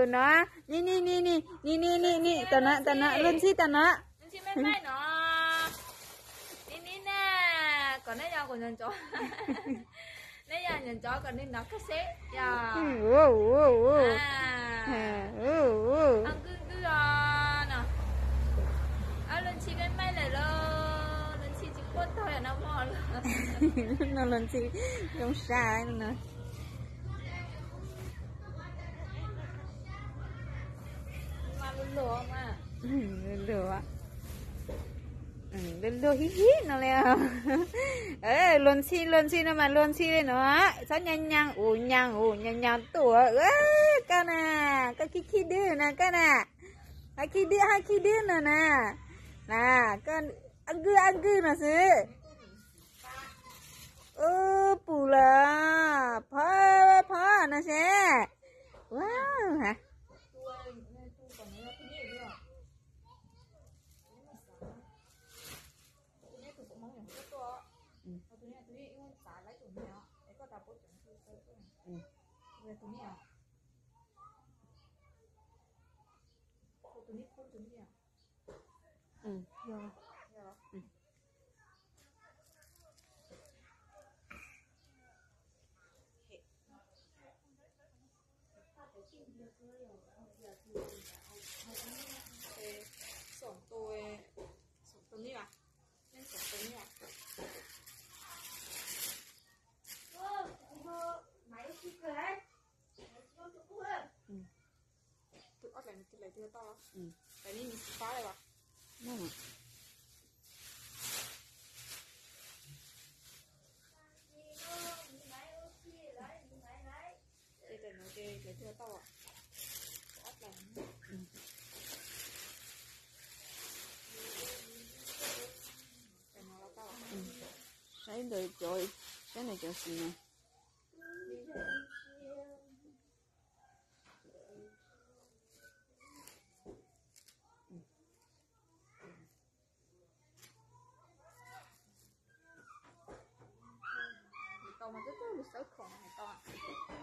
nó nè tao nó luôn chi tao nó lên chi mấy mấy nó nè còn nãy giờ còn nhận chó nãy giờ nhận chó còn nên nó cái xế giờ ăn cứ nè ở lên chi mấy mấy này lo lên chi chỉ quất thôi là nó mò rồi nó lên chi không sai nữa lừa mà lừa lừa hí hí nó leo ê luôn chi nó mà luôn chi nó sao nhang tuổi cái nè cái khi đưa nè cái nè hai khi đưa nè nè cái ăn cư nè sư bù là phá nè xe wow hả sổng tôi như à nên sổng tôi như à tự ớt này tự to cái này mình phá đây à đây là nó cái thưa to à ớt này Đấy rồi trời cái này cho gì nè to mà rất là sợ khổ này to